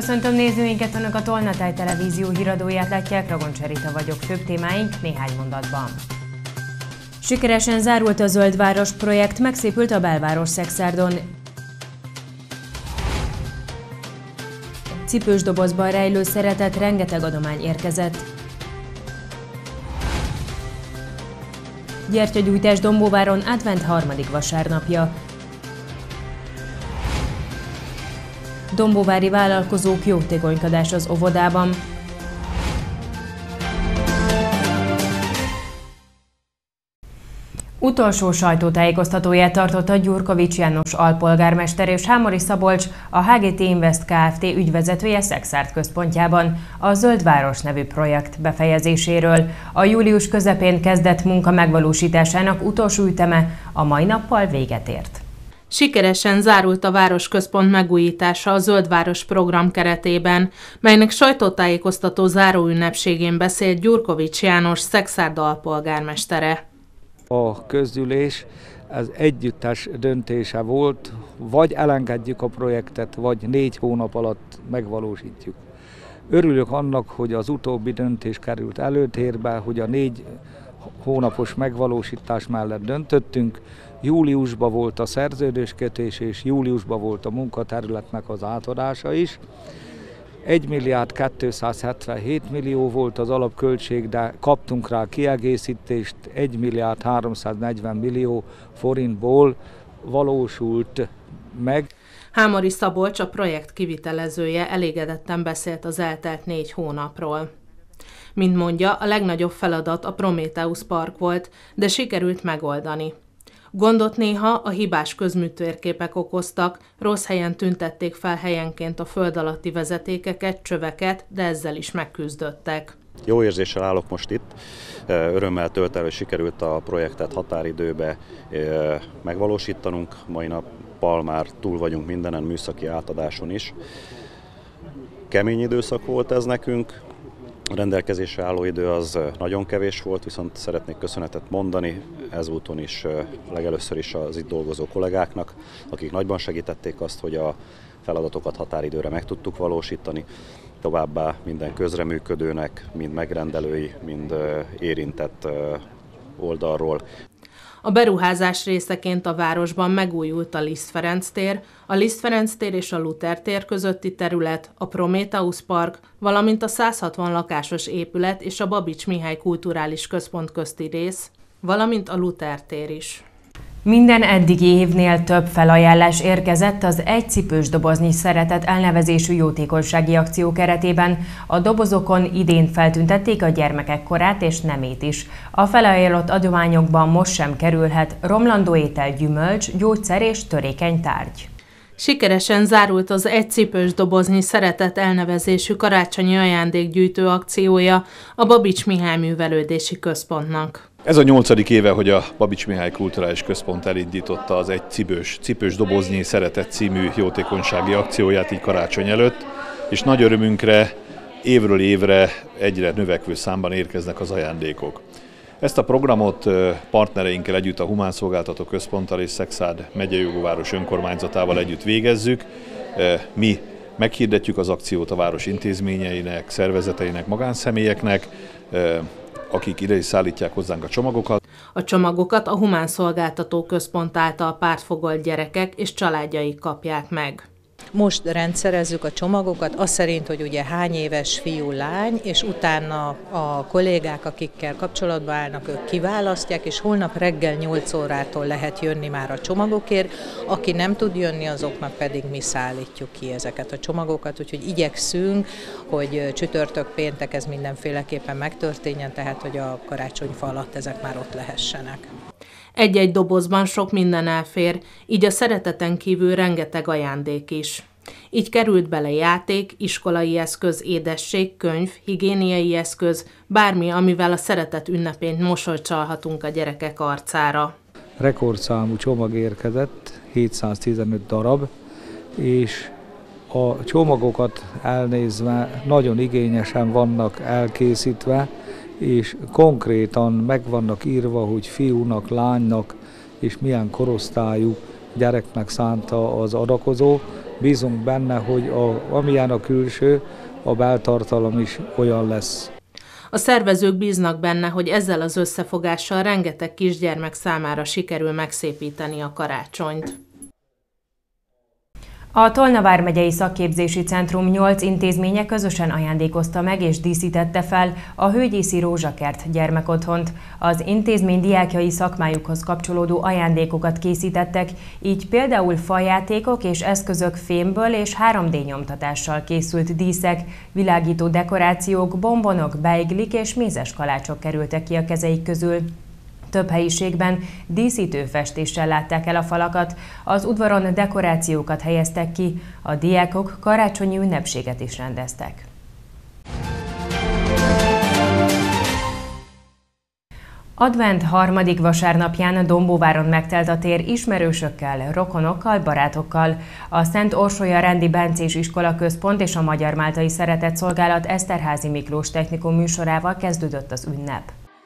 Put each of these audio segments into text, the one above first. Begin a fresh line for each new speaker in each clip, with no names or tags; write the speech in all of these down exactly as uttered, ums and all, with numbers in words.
Köszöntöm nézőinket, Önök a Tolnatáj televízió híradóját látják, Ragoncs Erika vagyok, főbb témáink néhány mondatban. Sikeresen zárult a Zöldváros projekt, megszépült a belváros Szexárdon. Cipős dobozban rejlő szeretet, rengeteg adomány érkezett. Gyertyagyújtás Dombóváron advent harmadik vasárnapja. Dombóvári vállalkozók jótékonykodás az óvodában. Utolsó sajtótájékoztatóját tartotta Gyurkovics János alpolgármester és Hámori Szabolcs, a há gé té Invest Kft. Ügyvezetője Szexárd központjában a Zöldváros nevű projekt befejezéséről. A július közepén kezdett munka megvalósításának utolsó üteme a mai nappal véget ért.
Sikeresen zárult a városközpont megújítása a Zöldváros program keretében, melynek sajtótájékoztató záróünnepségén beszélt Gyurkovics János Szexárd alpolgármestere.
A közgyűlés ez együttes döntése volt, vagy elengedjük a projektet, vagy négy hónap alatt megvalósítjuk. Örülök annak, hogy az utóbbi döntés került előtérbe, hogy a négy hónapos megvalósítás mellett döntöttünk. Júliusban volt a szerződéskötés, és júliusban volt a munkaterületnek az átadása is. egy milliárd kétszázhetvenhét millió volt az alapköltség, de kaptunk rá kiegészítést, egy milliárd háromszáznegyven millió forintból valósult meg.
Hámori Szabolcs, a projekt kivitelezője, elégedetten beszélt az eltelt négy hónapról. Mint mondja, a legnagyobb feladat a Prométheusz Park volt, de sikerült megoldani. Gondot néha a hibás közműtérképek okoztak, rossz helyen tüntették fel helyenként a föld alatti vezetékeket, csöveket, de ezzel is megküzdöttek.
Jó érzéssel állok most itt, örömmel tölt el, hogy sikerült a projektet határidőbe megvalósítanunk. Mai nappal már túl vagyunk mindenen, műszaki átadáson is. Kemény időszak volt ez nekünk. A rendelkezésre álló idő az nagyon kevés volt, viszont szeretnék köszönetet mondani ezúton is legelőször is az itt dolgozó kollégáknak, akik nagyban segítették azt, hogy a feladatokat határidőre meg tudtuk valósítani. Továbbá minden közreműködőnek, mind megrendelői, mind érintett oldalról.
A beruházás részeként a városban megújult a Liszt Ferenc tér, a Liszt Ferenc tér és a Luther tér közötti terület, a Prométheusz Park, valamint a száz hatvan lakásos épület és a Babits Mihály Kulturális Központ közti rész, valamint a Luther tér is.
Minden eddigi évnél több felajánlás érkezett az Egy cipős doboznyi szeretet elnevezésű jótékonysági akció keretében. A dobozokon idén feltüntették a gyermekek korát és nemét is. A felajánlott adományokban most sem kerülhet romlandó étel, gyümölcs, gyógyszer és törékeny tárgy.
Sikeresen zárult az Egy cipős doboznyi szeretet elnevezésű karácsonyi ajándékgyűjtő akciója a Babits Mihály Művelődési Központnak.
Ez a nyolcadik éve, hogy a Babits Mihály Kulturális Központ elindította az Egy cipős, cipős doboznyi szeretet című jótékonysági akcióját így karácsony előtt, és nagy örömünkre évről évre egyre növekvő számban érkeznek az ajándékok. Ezt a programot partnereinkkel együtt, a Humán Szolgáltató Központtal és Szexárd megyei jogú város önkormányzatával együtt végezzük. Mi meghirdetjük az akciót a város intézményeinek, szervezeteinek, magánszemélyeknek, akik ide is szállítják hozzánk a csomagokat.
A csomagokat a Humán Szolgáltató Központ által pártfogolt gyerekek és családjaik kapják meg.
Most rendszerezzük a csomagokat, az szerint, hogy ugye hány éves fiú, lány, és utána a kollégák, akikkel kapcsolatba állnak, ők kiválasztják, és holnap reggel nyolc órától lehet jönni már a csomagokért. Aki nem tud jönni, azoknak pedig mi szállítjuk ki ezeket a csomagokat, úgyhogy igyekszünk, hogy csütörtök, péntek ez mindenféleképpen megtörténjen, tehát hogy a karácsonyfa alatt ezek már ott lehessenek.
Egy-egy dobozban sok minden elfér, így a szereteten kívül rengeteg ajándék is. Így került bele játék, iskolai eszköz, édesség, könyv, higiéniai eszköz, bármi, amivel a szeretet ünnepén mosolyt csalhatunk a gyerekek arcára.
Rekordszámú csomag érkezett, hétszáztizenöt darab, és a csomagokat elnézve nagyon igényesen vannak elkészítve, és konkrétan meg vannak írva, hogy fiúnak, lánynak és milyen korosztályú gyereknek szánta az adakozó, bízunk benne, hogy a, amilyen a külső, a beltartalom is olyan lesz.
A szervezők bíznak benne, hogy ezzel az összefogással rengeteg kisgyermek számára sikerül megszépíteni a karácsonyt.
A Tolna vármegyei szakképzési centrum nyolc intézménye közösen ajándékozta meg és díszítette fel a Hőgyészi Rózsakert gyermekotthont. Az intézmény diákjai szakmájukhoz kapcsolódó ajándékokat készítettek, így például fajátékok és eszközök fémből és három dé nyomtatással készült díszek, világító dekorációk, bombonok, beiglik és mézes kalácsok kerültek ki a kezeik közül. Több helyiségben díszítő festéssel látták el a falakat, az udvaron dekorációkat helyeztek ki, a diákok karácsonyi ünnepséget is rendeztek. Advent harmadik vasárnapján Dombóváron megtelt a tér ismerősökkel, rokonokkal, barátokkal. A Szent Orsolya Rendi Bencés Iskola Központ és a Magyar Máltai Szeretetszolgálat Eszterházy Miklós technikum műsorával kezdődött az ünnep.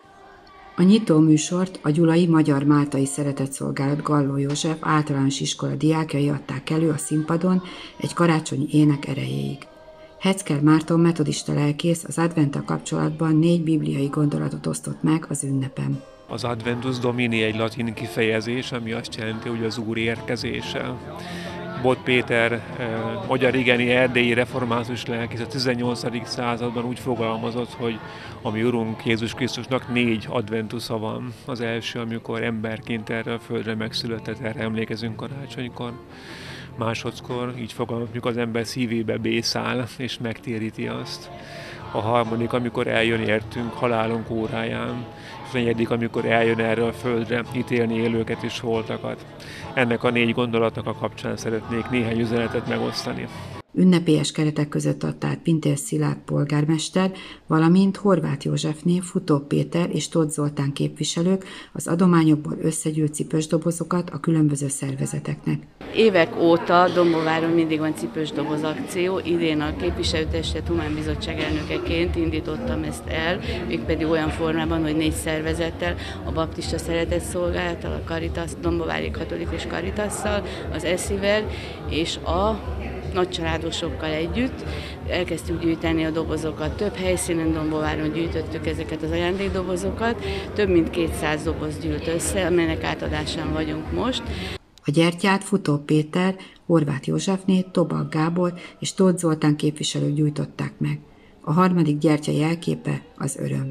A nyitó műsort a Gyulai Magyar Máltai Szeretetszolgálat Galló József általános iskola diákjai adták elő a színpadon egy karácsonyi ének erejéig. Hecker Márton metodista lelkész az adventtal kapcsolatban négy bibliai gondolatot osztott meg az ünnepen.
Az Adventus Domini egy latin kifejezés, ami azt jelenti, hogy az Úr érkezése. Bot Péter, magyar igeni erdélyi református lelkész a tizennyolcadik században úgy fogalmazott, hogy a mi Urunk Jézus Krisztusnak négy adventusza van. Az első, amikor emberként erre a földre megszületett, erre emlékezünk karácsonykor. Másodszor így fogalmazunk, az ember szívébe bészál és megtéríti azt. A harmadik, amikor eljön értünk halálunk óráján. És a negyedik, amikor eljön erre a földre ítélni élőket és holtakat. Ennek a négy gondolatnak a kapcsán szeretnék néhány üzenetet megosztani.
Ünnepélyes keretek között adta át Pintér Szilárd polgármester, valamint Horváth Józsefné, Futó Péter és Tóth Zoltán képviselők az adományokból összegyűlt cipős dobozokat a különböző szervezeteknek.
Évek óta Dombóváron mindig van cipős doboz akció, idén a képviselőtestet Humánbizottság elnökeként indítottam ezt el, mégpedig olyan formában, hogy négy szervezettel, a Baptista Szeretetszolgálattal, a Caritas, Dombóvári Katolikus Caritasszal, az eszivel és a nagycsaládosokkal együtt elkezdtük gyűjteni a dobozokat. Több helyszínen Dombóváron gyűjtöttük ezeket az ajándékdobozokat. Több mint kétszáz doboz gyűlt össze, amelynek átadásán vagyunk most.
A gyertyát Futó Péter, Horváth Józsefné, Tobak Gábor és Tóth Zoltán képviselők gyújtották meg. A harmadik gyertya jelképe az öröm.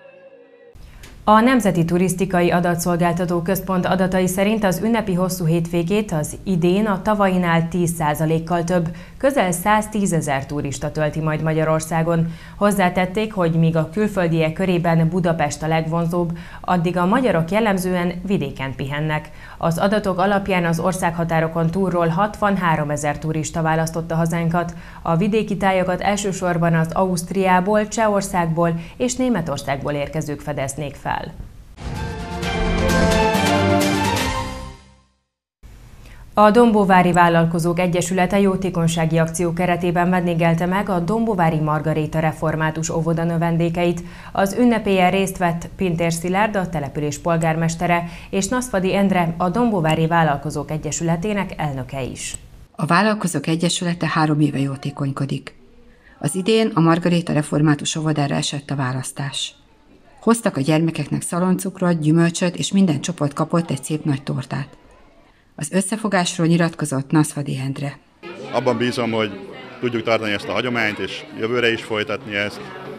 A Nemzeti Turisztikai Adatszolgáltató Központ adatai szerint az ünnepi hosszú hétvégét az idén a tavainál tíz százalékkal több, közel száztízezer turista tölti majd Magyarországon. Hozzátették, hogy míg a külföldiek körében Budapest a legvonzóbb, addig a magyarok jellemzően vidéken pihennek. Az adatok alapján az országhatárokon túlról hatvanháromezer turista választotta hazánkat. A vidéki tájakat elsősorban az Ausztriából, Csehországból és Németországból érkezők fedeznék fel. A Dombóvári Vállalkozók Egyesülete jótékonysági akció keretében vendégelte meg a Dombóvári Margaréta református óvoda növendékeit. Az ünnepélyen részt vett Pintér Szilárd, a település polgármestere, és Naszfady Endre, a Dombóvári Vállalkozók Egyesületének elnöke is.
A Vállalkozók Egyesülete három éve jótékonykodik. Az idén a Margaréta református óvodára esett a választás. Hoztak a gyermekeknek szaloncukrot, gyümölcsöt, és minden csoport kapott egy szép nagy tortát. Az összefogásról nyilatkozott Naszfady Endre.
Abban bízom, hogy tudjuk tartani ezt a hagyományt, és jövőre is folytatni ezt.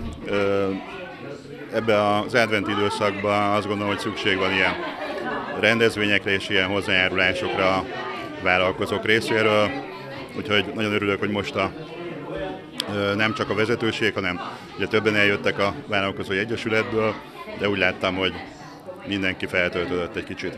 Ebben az adventi időszakban azt gondolom, hogy szükség van ilyen rendezvényekre és ilyen hozzájárulásokra a vállalkozók részéről. Úgyhogy nagyon örülök, hogy most a, nem csak a vezetőség, hanem ugye többen eljöttek a Vállalkozói Egyesületből, de úgy láttam, hogy mindenki feltöltődött egy kicsit.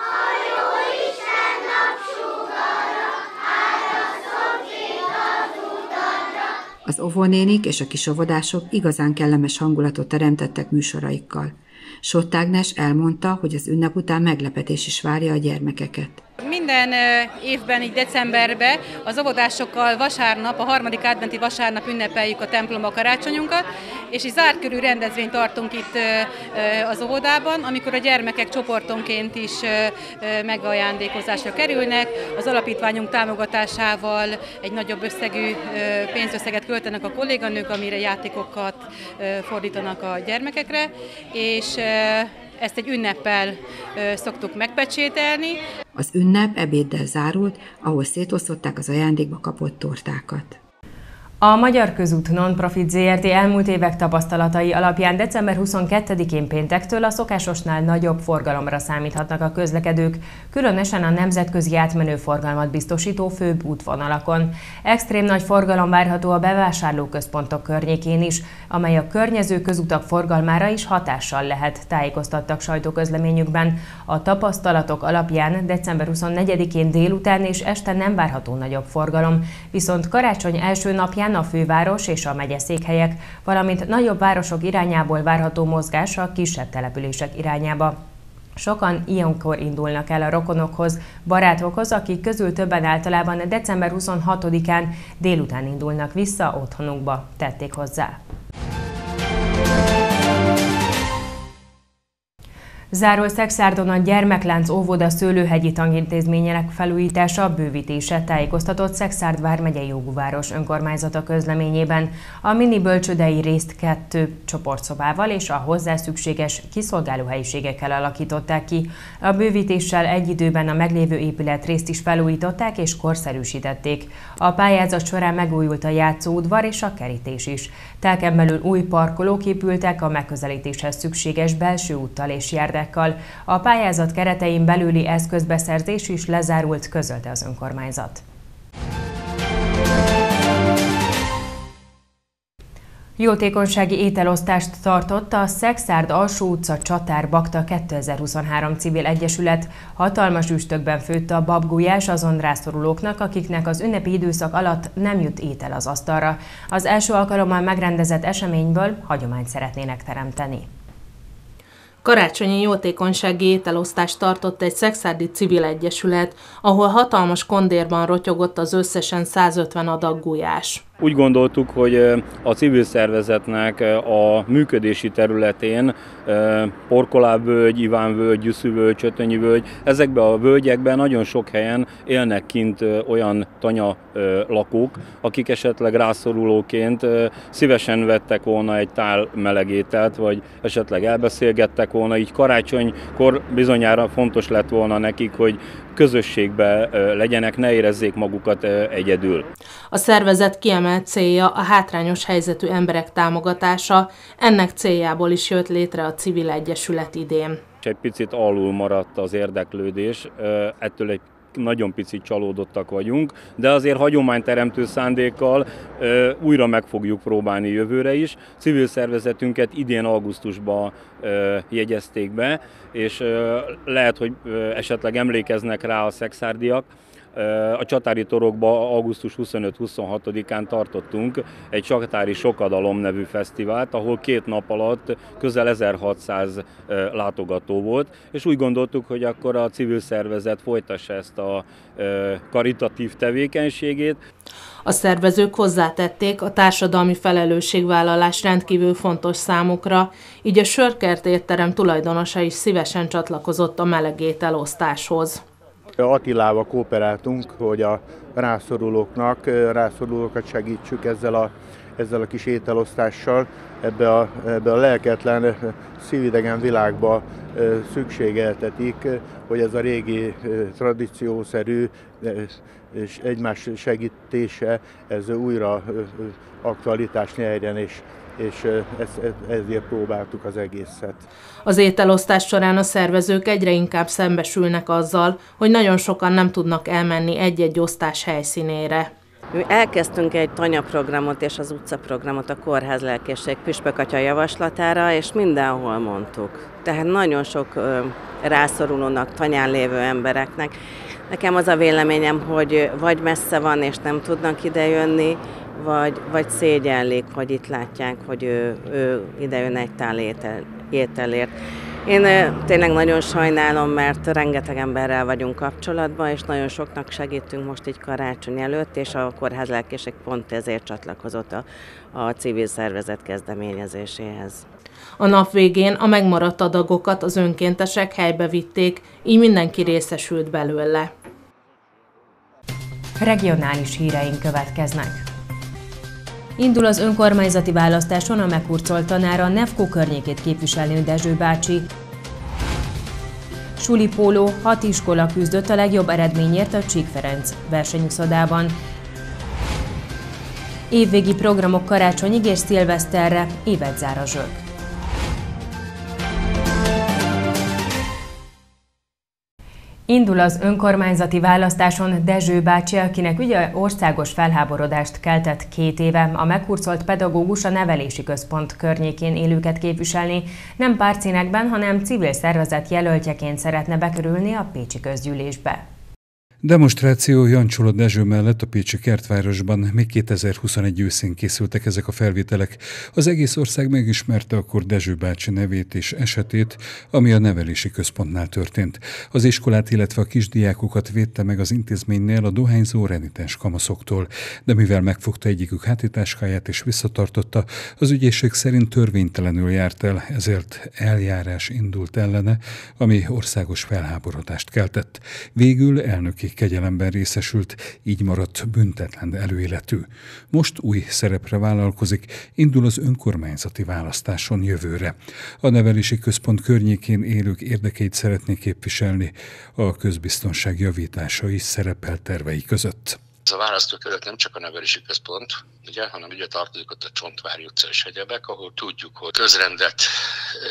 Az óvónénik és a kisóvodások igazán kellemes hangulatot teremtettek műsoraikkal. Sott Ágnes elmondta, hogy az ünnep után meglepetés is várja a gyermekeket.
Minden minden évben, így decemberben az óvodásokkal vasárnap, a harmadik adventi vasárnap ünnepeljük a templomba karácsonyunkat, és egy zárt körű rendezvényt tartunk itt az óvodában, amikor a gyermekek csoportonként is megajándékozásra kerülnek. Az alapítványunk támogatásával egy nagyobb összegű pénzösszeget költenek a kolléganők, amire játékokat fordítanak a gyermekekre, és ezt egy ünneppel szoktuk megpecsételni.
Az ünnep ebéddel zárult, ahol szétosztották az ajándékba kapott tortákat.
A Magyar Közút Non-Profit zé er té elmúlt évek tapasztalatai alapján december huszonkettedikén péntektől a szokásosnál nagyobb forgalomra számíthatnak a közlekedők, különösen a nemzetközi átmenő forgalmat biztosító főbb útvonalakon. Extrém nagy forgalom várható a bevásárlóközpontok környékén is, amely a környező közutak forgalmára is hatással lehet, tájékoztattak sajtóközleményükben. A tapasztalatok alapján december huszonnegyedikén délután és este nem várható nagyobb forgalom, viszont karácsony első napján a főváros és a megyeszékhelyek, valamint nagyobb városok irányából várható mozgás a kisebb települések irányába. Sokan ilyenkor indulnak el a rokonokhoz, barátokhoz, akik közül többen általában december huszonhatodikán délután indulnak vissza otthonukba, tették hozzá. Zárul Szekszárdon a Gyermeklánc óvoda szőlőhegyi tanintézményének felújítása, bővítése, tájékoztatott Szekszárd vármegyei jogúváros önkormányzata közleményében. A mini bölcsődei részt kettő csoportszobával és a hozzá szükséges kiszolgálóhelyiségekkel alakították ki. A bővítéssel egy időben a meglévő épület részt is felújították és korszerűsítették. A pályázat során megújult a játszóudvar és a kerítés is. Telken belül új parkolók épültek a megközelítéshez szükséges belső úttal és járdával. A pályázat keretein belüli eszközbeszerzés is lezárult, közölte az önkormányzat. Jótékonysági ételosztást tartott a Szekszárd Alsó utca Csatár Bakta kétezer-huszonhárom civil egyesület. Hatalmas üstökben főtt a babgulyás azon rászorulóknak, akiknek az ünnepi időszak alatt nem jut étel az asztalra. Az első alkalommal megrendezett eseményből hagyományt szeretnének teremteni.
Karácsonyi jótékonysági ételosztást tartott egy szekszárdi civil egyesület, ahol hatalmas kondérban rotyogott az összesen százötven adag gulyás.
Úgy gondoltuk, hogy a civil szervezetnek a működési területén Porkoláb-völgy, Iván-völgy, Gyüszű-völgy, Csötönyi-völgy, ezekben a völgyekben nagyon sok helyen élnek kint olyan tanya lakók, akik esetleg rászorulóként szívesen vettek volna egy tál meleg ételt, vagy esetleg elbeszélgettek volna, így karácsonykor bizonyára fontos lett volna nekik, hogy közösségbe legyenek, ne érezzék magukat egyedül.
A szervezet kiemelt célja a hátrányos helyzetű emberek támogatása, ennek céljából is jött létre a civil egyesület idén.
Egy picit alul maradt az érdeklődés, ettől egy nagyon picit csalódottak vagyunk, de azért hagyományteremtő szándékkal ö, újra meg fogjuk próbálni jövőre is. Civil szervezetünket idén augusztusban ö, jegyezték be, és ö, lehet, hogy ö, esetleg emlékeznek rá a szekszárdiak. A Csatári torokba augusztus huszonöt-huszonhatodikán tartottunk egy Csatári Sokadalom nevű fesztivált, ahol két nap alatt közel ezerhatszáz látogató volt, és úgy gondoltuk, hogy akkor a civil szervezet folytassa ezt a karitatív tevékenységét.
A szervezők hozzátették, a társadalmi felelősségvállalás rendkívül fontos számukra, így a Sörkert étterem tulajdonosa is szívesen csatlakozott a melegételosztáshoz.
Attilával kooperáltunk, hogy a rászorulóknak, rászorulókat segítsük ezzel a, ezzel a kis ételosztással. Ebbe a, ebbe a lelketlen, szívidegen világba szükségeltetik, hogy ez a régi tradíciószerű és egymás segítése, ez újra aktualitást nyerjen, és és ezért próbáltuk az egészet.
Az ételosztás során a szervezők egyre inkább szembesülnek azzal, hogy nagyon sokan nem tudnak elmenni egy-egy osztás helyszínére.
Mi elkezdtünk egy tanyaprogramot és az utcaprogramot a Kórház Lelkészség Püspök atya javaslatára, és mindenhol mondtuk. Tehát nagyon sok ö, rászorulónak, tanyán lévő embereknek. Nekem az a véleményem, hogy vagy messze van és nem tudnak idejönni, vagy, vagy szégyellik, hogy itt látják, hogy ő, ő idejön egy tál étel, ételért. Én tényleg nagyon sajnálom, mert rengeteg emberrel vagyunk kapcsolatban, és nagyon soknak segítünk most így karácsony előtt, és a Kórház Lelkészség pont ezért csatlakozott a, a civil szervezet kezdeményezéséhez.
A nap végén a megmaradt adagokat az önkéntesek helybe vitték, így mindenki részesült belőle.
Regionális híreink következnek. Indul az önkormányzati választáson a meghurcolt tanár a Nevko környékét képviselő Dezső bácsi. Suli póló, hat iskola küzdött a legjobb eredményért a Csík Ferenc versenyuszodában. Évvégi programok karácsonyig és szilveszterre, évet zár a zsök. Indul az önkormányzati választáson Dezső bácsi, akinek ugye országos felháborodást keltett két éve, a meghurcolt pedagógus a nevelési központ környékén élőket képviselni, nem pártszínekben, hanem civil szervezet jelöltjeként szeretne bekerülni a pécsi közgyűlésbe.
Demonstráció Jancsola Dezső mellett a pécsi Kertvárosban még kétezer-huszonegy őszén készültek ezek a felvételek. Az egész ország megismerte akkor Dezső bácsi nevét és esetét, ami a nevelési központnál történt. Az iskolát, illetve a kisdiákokat védte meg az intézménynél a dohányzó renitens kamaszoktól, de mivel megfogta egyikük hátitáskáját és visszatartotta, az ügyészség szerint törvénytelenül járt el, ezért eljárás indult ellene, ami országos felháborodást keltett. Végül elnöki kegyelemben részesült, így maradt büntetlen előéletű. Most új szerepre vállalkozik, indul az önkormányzati választáson jövőre. A nevelési központ környékén élők érdekeit szeretné képviselni, a közbiztonság javítása is szerepel tervei között.
Ez a választókerület nem csak a nevelési központ, ugye, hanem ugye tartozik ott a Csontvári utca és egyebek, ahol tudjuk, hogy közrendet ö,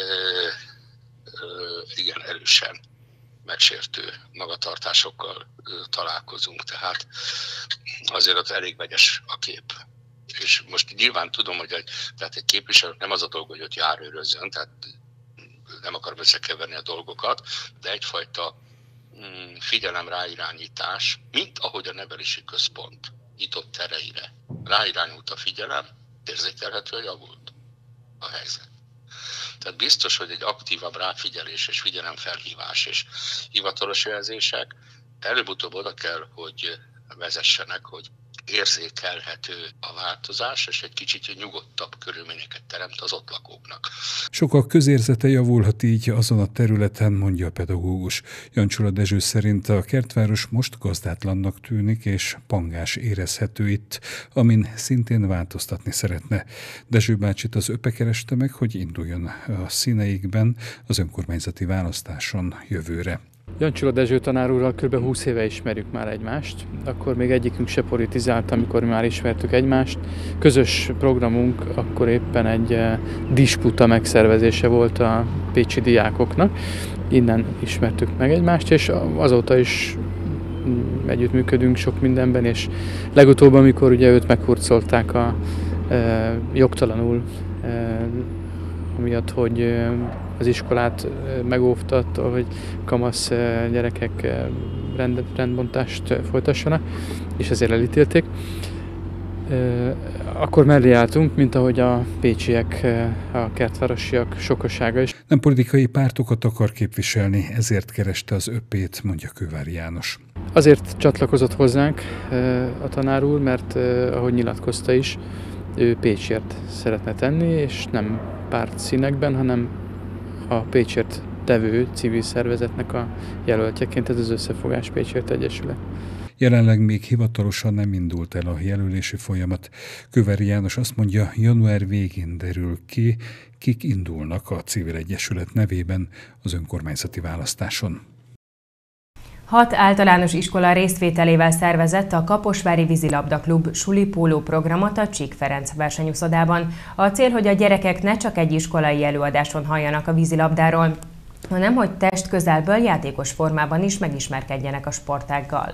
ö, igen erősen megsértő magatartásokkal találkozunk, tehát azért ott elég vegyes a kép. És most nyilván tudom, hogy egy, tehát egy képviselő nem az a dolga, hogy ott járőrözzön, tehát nem akarom összekeverni a dolgokat, de egyfajta mm, figyelem ráirányítás, mint ahogy a nevelési központ nyitott tereire ráirányult a figyelem, érzékelhető, hogy javult a helyzet. Tehát biztos, hogy egy aktívabb ráfigyelés és figyelemfelhívás és hivatalos jelzések előbb-utóbb oda kell, hogy vezessenek, hogy érzékelhető a változás, és egy kicsit nyugodtabb körülményeket teremt az ott lakóknak.
Sokak közérzete javulhat így azon a területen, mondja a pedagógus. Jancsola Dezső szerint a Kertváros most gazdátlannak tűnik, és pangás érezhető itt, amin szintén változtatni szeretne. Dezső bácsit az ÖPE kereste meg, hogy induljon a színeikben az önkormányzati választáson jövőre.
Jancsola Dezső tanár úrral kb. húsz éve ismerjük már egymást, akkor még egyikünk se politizált, amikor már ismertük egymást. Közös programunk akkor éppen egy disputa megszervezése volt a pécsi diákoknak. Innen ismertük meg egymást, és azóta is együttműködünk sok mindenben, és legutóbb, amikor ugye őt meghurcolták a e, jogtalanul, e, amiatt, hogy az iskolát megóvtatta, hogy kamasz gyerekek rend, rendbontást folytassanak, és ezért elítélték. Akkor mellé álltunk, mint ahogy a pécsiek, a kertvárosiak sokasága is.
Nem politikai pártokat akar képviselni, ezért kereste az ÖPét, mondja Kővári János.
Azért csatlakozott hozzánk a tanár úr, mert ahogy nyilatkozta is, ő Pécsért szeretne tenni, és nem párt színekben, hanem a Pécsért tevő civil szervezetnek a jelöltjeként, ez az Összefogás Pécsért Egyesület.
Jelenleg még hivatalosan nem indult el a jelölési folyamat. Kővári János azt mondja, január végén derül ki, kik indulnak a civil egyesület nevében az önkormányzati választáson.
Hat általános iskola részvételével szervezett a Kaposvári Vízilabda Klub Suli Póló programot a Csík Ferenc versenyuszodában. A cél, hogy a gyerekek ne csak egy iskolai előadáson halljanak a vízilabdáról, hanem hogy testközelből játékos formában is megismerkedjenek a sportággal.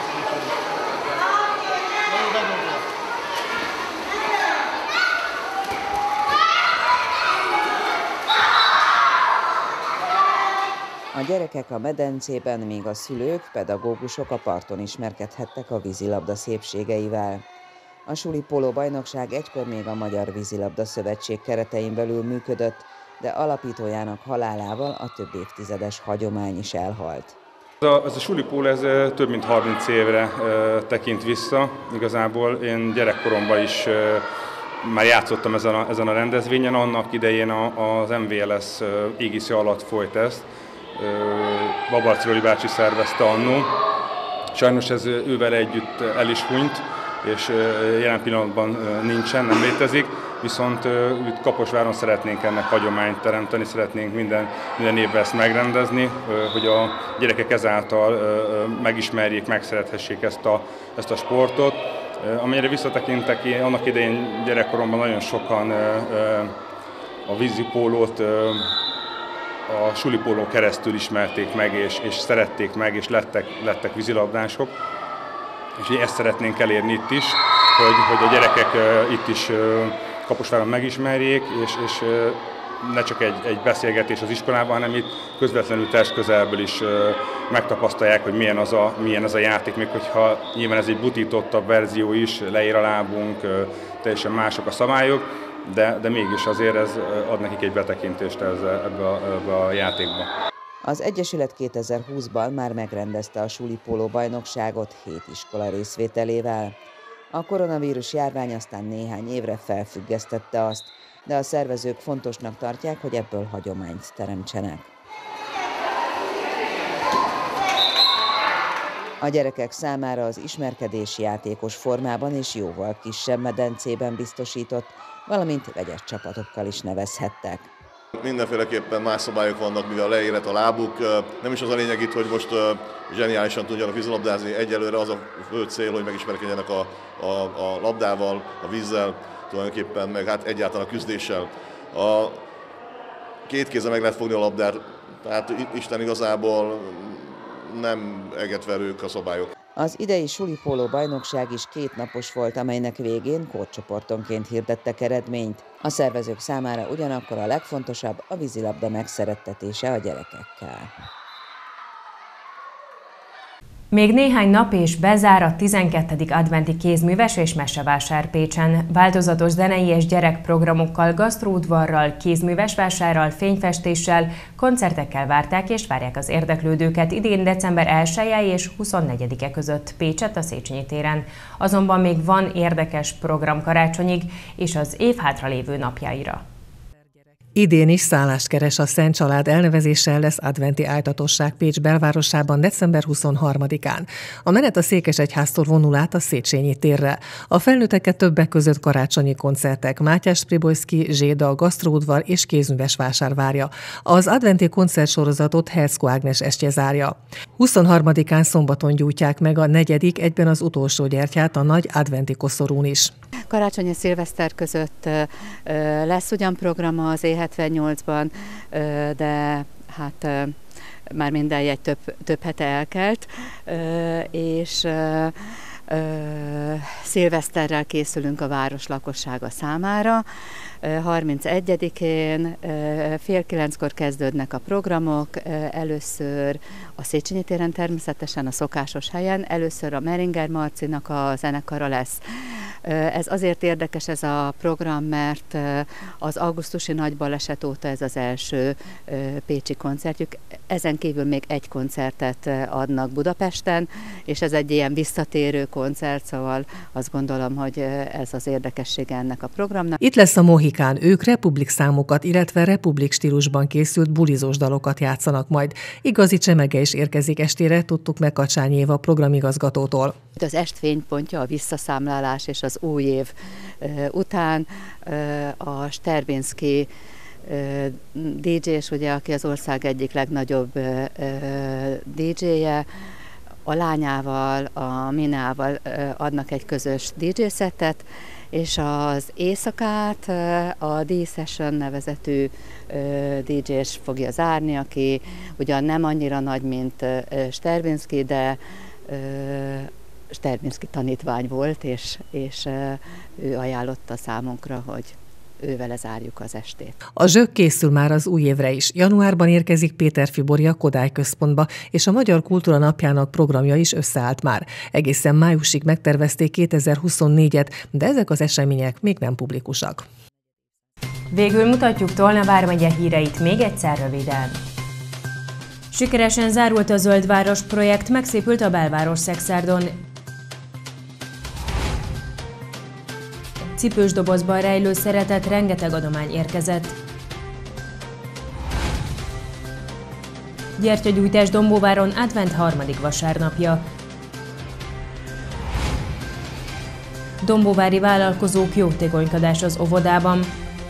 A gyerekek a medencében, míg a szülők, pedagógusok a parton ismerkedhettek a vízilabda szépségeivel. A suli póló bajnokság egykor még a Magyar Vízilabda Szövetség keretein belül működött, de alapítójának halálával a több évtizedes hagyomány is elhalt.
Ez a, ez a suli póló ez több mint harminc évre e, tekint vissza. Igazából én gyerekkoromban is e, már játszottam ezen a, ezen a rendezvényen, annak idején a, az em vé el es égisze alatt folyt ezt. E, Babarczy Loli bácsi szervezte annó. Sajnos ez ővel együtt el is hunyt, és jelen pillanatban nincsen, nem létezik, viszont itt Kaposváron szeretnénk ennek hagyományt teremteni, szeretnénk minden, minden évben ezt megrendezni, hogy a gyerekek ezáltal megismerjék, megszerethessék ezt a, ezt a sportot. Amire visszatekintek, én annak idején gyerekkoromban nagyon sokan a vízipólót a sulipóló keresztül ismerték meg, és, és szerették meg, és lettek, lettek vízilabdások. És ezt szeretnénk elérni itt is, hogy, hogy a gyerekek itt is Kaposváron megismerjék, és, és ne csak egy, egy beszélgetés az iskolában, hanem itt közvetlenül testközelből is megtapasztalják, hogy milyen az a, milyen az a játék, még hogyha nyilván ez egy butítottabb verzió is, leír a lábunk, teljesen mások a szabályok, de, de mégis azért ez ad nekik egy betekintést ebbe a, ebbe a játékba.
Az Egyesület kétezer-húszban már megrendezte a suli póló bajnokságot hét iskola részvételével. A koronavírus járvány aztán néhány évre felfüggesztette azt, de a szervezők fontosnak tartják, hogy ebből hagyományt teremtsenek. A gyerekek számára az ismerkedési játékos formában és jóval kisebb medencében biztosított, valamint vegyes csapatokkal is nevezhettek.
Mindenféleképpen más szabályok vannak, mivel leérett a lábuk. Nem is az a lényeg itt, hogy most zseniálisan tudjanak vízilabdázni. Egyelőre az a fő cél, hogy megismerkedjenek a, a, a labdával, a vízzel, tulajdonképpen meg hát egyáltalán a küzdéssel. A két kézzel meg lehet fogni a labdát, tehát Isten igazából nem egetverők a szabályok.
Az idei suli póló bajnokság is két napos volt, amelynek végén kórcsoportonként hirdettek eredményt. A szervezők számára ugyanakkor a legfontosabb a vízilabda megszerettetése a gyerekekkel.
Még néhány nap és bezár a tizenkettedik adventi kézműves és mesevásár Pécsen. Változatos zenei és gyerekprogramokkal, gasztróudvarral, kézművesvásárral, fényfestéssel, koncertekkel várták és várják az érdeklődőket idén december elseje és huszonnegyedike között Pécsett a Széchenyi téren. Azonban még van érdekes program karácsonyig és az év hátralévő napjaira.
Idén is szállást keres a Szent Család elnevezéssel lesz adventi áltatosság Pécs belvárosában december huszonharmadikán. A menet a Székesegyháztól vonul át a Széchenyi térre. A felnőtteket többek között karácsonyi koncertek, Mátyás Pribojszky, Zséda, gasztróudvar és kézművesvásár várja. Az adventi koncertsorozatot Herczko Ágnes estje zárja. huszonharmadikán szombaton gyújtják meg a negyedik, egyben az utolsó gyertyát a nagy adventi koszorún is.
Karácsony és szilveszter között lesz ugyan program az é hetvennyolcban, de hát már minden jegy több, több hete elkelt, és szilveszterrel készülünk a város lakossága számára. harmincegyedikén fél kilenckor kezdődnek a programok, először a Széchenyi téren természetesen a szokásos helyen, először a Meringer Marcinak a zenekara lesz. Ez azért érdekes ez a program, mert az augusztusi nagy baleset óta ez az első pécsi koncertjük. Ezen kívül még egy koncertet adnak Budapesten, és ez egy ilyen visszatérő koncert, szóval azt gondolom, hogy ez az érdekessége ennek a programnak.
Itt lesz a Mohikán, ők republik számokat, illetve republik stílusban készült bulizós dalokat játszanak majd. Igazi csemege is érkezik estére, tudtuk meg Kacsányi Éva programigazgatótól.
Az est fénypontja a visszaszámlálás és az új év után a Sterbinszky dé dzsé-s, ugye, aki az ország egyik legnagyobb dé dzsé-je, a lányával, a Minával adnak egy közös dé dzsé-szettet, és az éjszakát a D-Session nevezetű dé dzsé-s fogja zárni, aki ugyan nem annyira nagy, mint Sterbinszky, de Sterbinszky tanítvány volt, és, és ő ajánlotta számunkra, hogy ővele zárjuk az estét.
A zsök készül már az új évre is. Januárban érkezik Péter Fibori a Kodály Központba, és a Magyar Kultúra Napjának programja is összeállt már. Egészen májusig megtervezték kétezer-huszonnégyet, de ezek az események még nem publikusak.
Végül mutatjuk Tolna vármegye híreit még egyszer röviden. Sikeresen zárult a Zöld Város projekt, megszépült a belváros Szexárdon. Cipős dobozban rejlő szeretet, rengeteg adomány érkezett. Gyertyagyújtás Dombóváron advent harmadik vasárnapja. Dombóvári vállalkozók jótékonykodás az óvodában.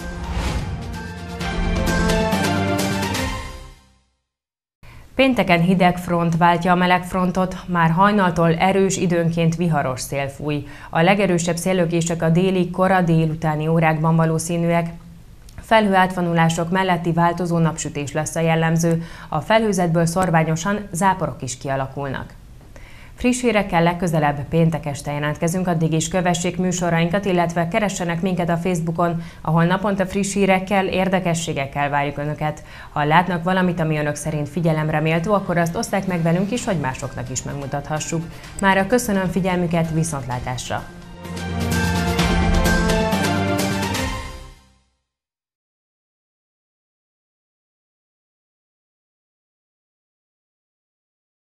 Pénteken hideg front váltja a meleg frontot, már hajnaltól erős, időnként viharos szél fúj. A legerősebb széllökések a déli, kora délutáni órákban valószínűek. Felhőátvonulások melletti változó napsütés lesz a jellemző, a felhőzetből szorványosan záporok is kialakulnak. Friss hírekkel legközelebb péntek este jelentkezünk, addig is kövessék műsorainkat, illetve keressenek minket a Facebookon, ahol naponta friss hírekkel, érdekességekkel várjuk Önöket. Ha látnak valamit, ami Önök szerint figyelemre méltó, akkor azt oszták meg velünk is, hogy másoknak is megmutathassuk. Mára köszönöm figyelmüket, viszontlátásra!